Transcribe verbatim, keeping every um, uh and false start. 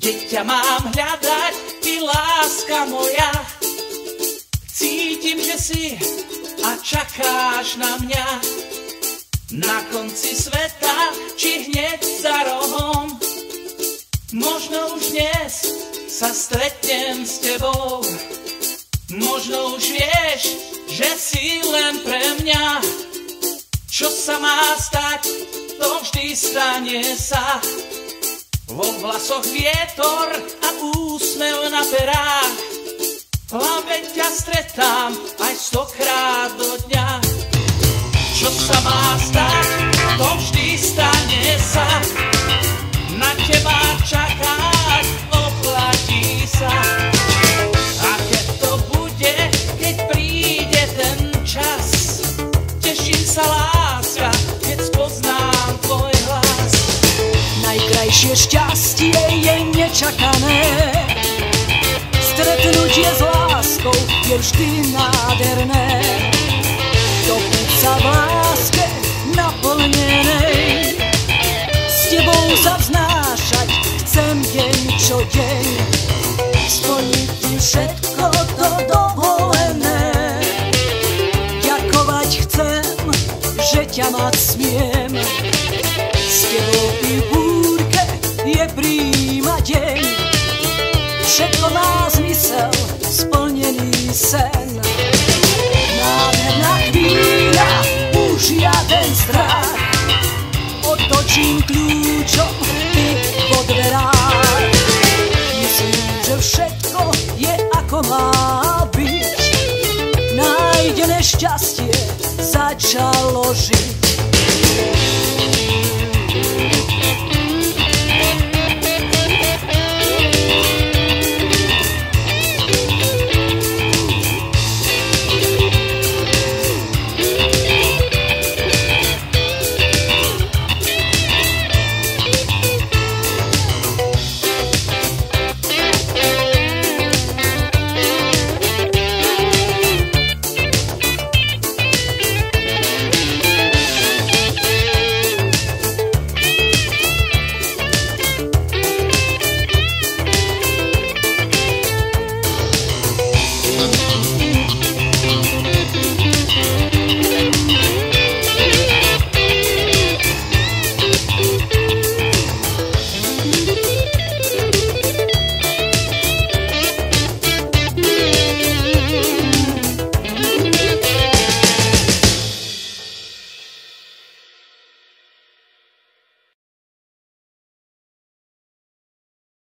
Keď ťa mám hľadať, ty láska moja, cítim, že si a čakáš na mňa. Na konci sveta, či hneď za rohom, možno už dnes sa stretnem s tebou. Možno už vieš, že si len pre mňa. Čo sa má stať, to vždy stane sa. Vo vlasoch vietor a úsmev na perách, v hlave ťa stretám aj stokrát do dňa. Čo sa má stať, to vždy stane sa. Na teba čakať oplatí sa. A keď to bude, keď príde ten čas, teším sa láska, keď spoznám tvoj hlas. Najkrajšie šťastie je nečakané, stretnutie s láskou je vždy nádherné. Topiť sa v láske naplnenej, s tebou sa vznášať chcem deň čo deň. Splniť ti všetko to dovolené, ďakovať chcem, že ťa mať smiem. S tebou i v búrke je príjma deň, všetko má zmysel, splnený sen. Nádherná chvíľa, už žiaden strach, otočím kľúčom ty po dverách. Myslím, že všetko je ako má byť, nájdené šťastie začalo žiť.